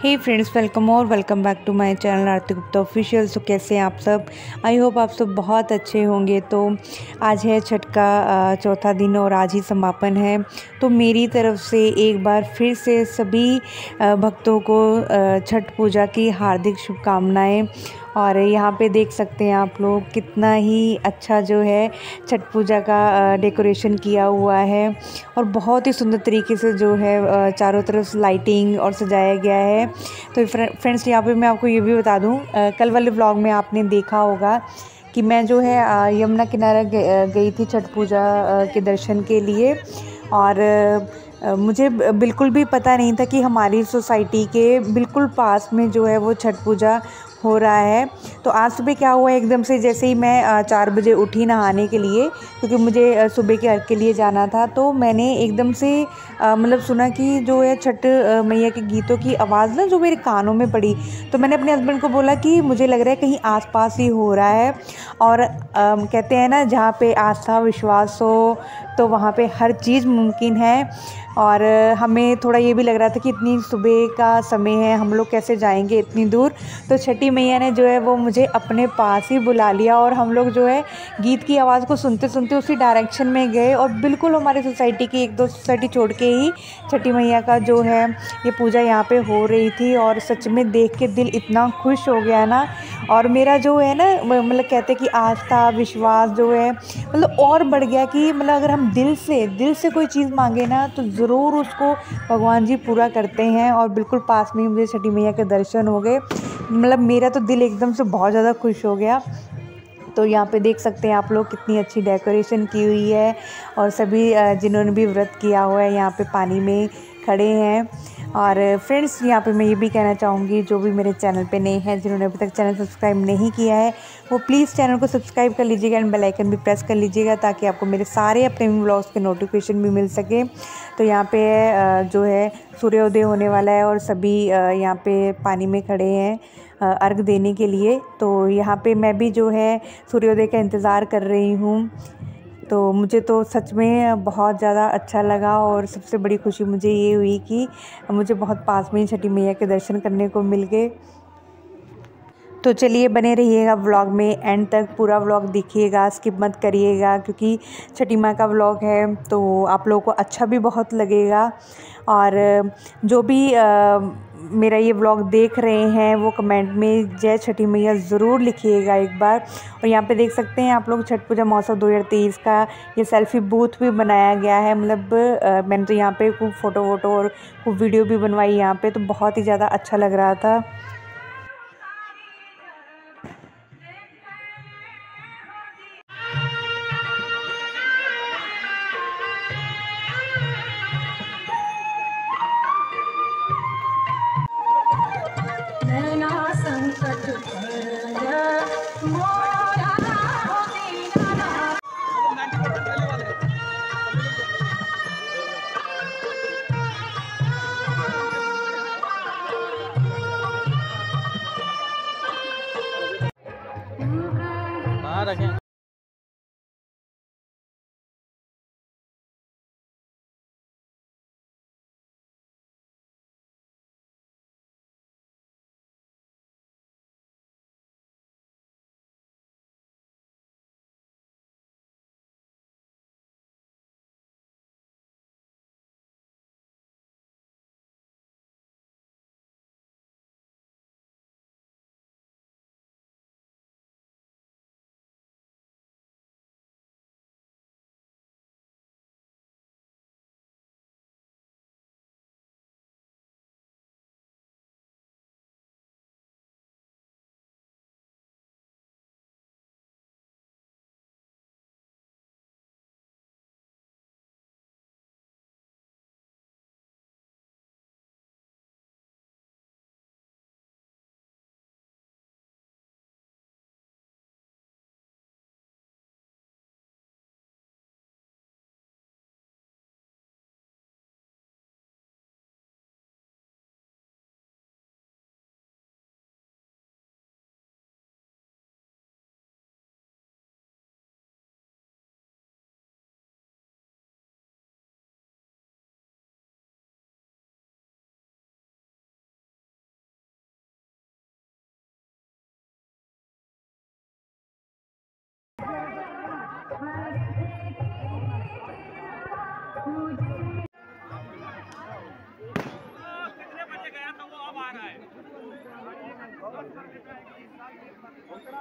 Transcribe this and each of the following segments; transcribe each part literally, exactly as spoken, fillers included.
हे friends, welcome और welcome back to my channel Aarti Gupta official. So कैसे हैं आप सब? आई होप आप सब बहुत अच्छे होंगे। तो आज है छठ का चौथा दिन और आज ही समापन है। तो मेरी तरफ से एक बार फिर से सभी भक्तों को छठ पूजा की हार्दिक शुभकामनाएं। और यहाँ पे देख सकते हैं आप लोग कितना ही अच्छा जो है छठ पूजा का डेकोरेशन किया हुआ है और बहुत ही सुंदर तरीके से जो है चारों तरफ लाइटिंग और सजाया गया है। तो फ्रेंड्स, यहाँ पे मैं आपको ये भी बता दूँ, कल वाले व्लॉग में आपने देखा होगा कि मैं जो है यमुना किनारा गई थी छठ पूजा के दर्शन के लिए। और मुझे बिल्कुल भी पता नहीं था कि हमारी सोसाइटी के बिल्कुल पास में जो है वो छठ पूजा हो रहा है। तो आज सुबह क्या हुआ, एकदम से जैसे ही मैं चार बजे उठी नहाने के लिए, क्योंकि मुझे सुबह के अर्घ के लिए जाना था, तो मैंने एकदम से मतलब सुना कि जो है छठ मैया के गीतों की आवाज़ ना जो मेरे कानों में पड़ी। तो मैंने अपने हस्बैंड को बोला कि मुझे लग रहा है कहीं आसपास ही हो रहा है। और आ, कहते हैं ना, जहाँ पे आस्था विश्वास हो तो वहाँ पे हर चीज़ मुमकिन है। और हमें थोड़ा ये भी लग रहा था कि इतनी सुबह का समय है, हम लोग कैसे जाएंगे इतनी दूर। तो छठी मैया ने जो है वो मुझे अपने पास ही बुला लिया और हम लोग जो है गीत की आवाज़ को सुनते सुनते उसी डायरेक्शन में गए। और बिल्कुल हमारे सोसाइटी की एक दो सोसाइटी छोड़ के ही छठी मैया का जो है ये पूजा यहाँ पे हो रही थी। और सच में देख के दिल इतना खुश हो गया ना। और मेरा जो है ना, मतलब कहते हैं कि आस्था विश्वास जो है मतलब और बढ़ गया कि मतलब अगर हम दिल से दिल से कोई चीज़ मांगे ना तो ज़रूर उसको भगवान जी पूरा करते हैं। और बिल्कुल पास में ही मुझे छठी मैया के दर्शन हो गए। मतलब मेरा तो दिल एकदम से बहुत ज़्यादा खुश हो गया। तो यहाँ पे देख सकते हैं आप लोग कितनी अच्छी डेकोरेशन की हुई है और सभी जिन्होंने भी व्रत किया हुआ है यहाँ पे पानी में खड़े हैं। और फ्रेंड्स, यहाँ पे मैं ये भी कहना चाहूँगी, जो भी मेरे चैनल पे नए हैं, जिन्होंने अभी तक चैनल सब्सक्राइब नहीं किया है, वो प्लीज़ चैनल को सब्सक्राइब कर लीजिएगा एंड बेल आइकन भी प्रेस कर लीजिएगा ताकि आपको मेरे सारे अपने व्लॉग्स के नोटिफिकेशन भी मिल सके। तो यहाँ पे जो है सूर्योदय होने वाला है और सभी यहाँ पे पानी में खड़े हैं अर्घ देने के लिए। तो यहाँ पे मैं भी जो है सूर्योदय का इंतज़ार कर रही हूँ। तो मुझे तो सच में बहुत ज़्यादा अच्छा लगा और सबसे बड़ी खुशी मुझे ये हुई कि मुझे बहुत पास में ही छठी मैया के दर्शन करने को मिल गए। तो चलिए, बने रहिएगा व्लॉग में एंड तक, पूरा व्लॉग देखिएगा, स्किप मत करिएगा, क्योंकि छठी माँ का व्लॉग है तो आप लोगों को अच्छा भी बहुत लगेगा। और जो भी आ, मेरा ये व्लॉग देख रहे हैं वो कमेंट में जय छठी मैया ज़रूर लिखिएगा एक बार। और यहाँ पे देख सकते हैं आप लोग छठ पूजा महोत्सव दो हज़ार तेईस का ये सेल्फ़ी बूथ भी बनाया गया है। मतलब आ, मैंने तो यहाँ पे खूब फ़ोटो वोटो और खूब वीडियो भी बनवाई यहाँ पे, तो बहुत ही ज़्यादा अच्छा लग रहा था।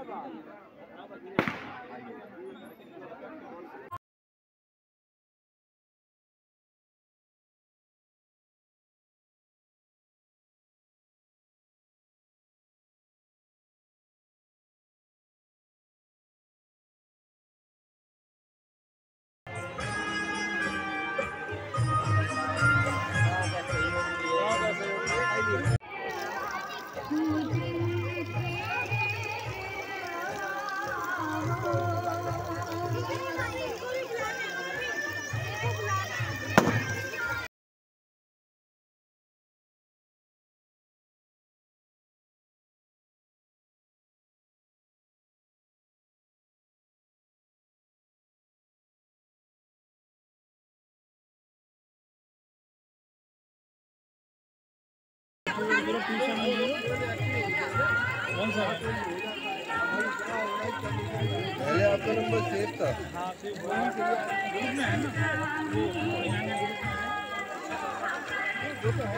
पहले आपका नंबर सेव था। हाँ सेव ग्रुप में है ना वो ग्रुप में है।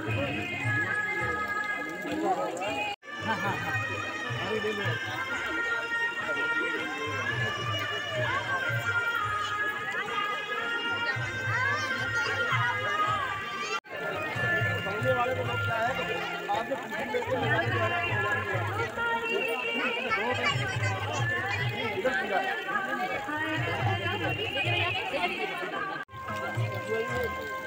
हाँ हाँ हाँ अभी दे दो। सामने वाले को क्या है आप जो पीछे लेके हमारे द्वारा इधर पूरा